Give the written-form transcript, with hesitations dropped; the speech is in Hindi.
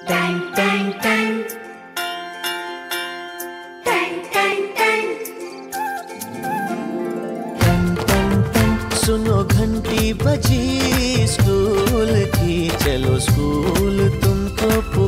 टैंग टैंग टैंग टैंग टैंग टैंग। सुनो घंटी बजी स्कूल की, चलो स्कूल तुमको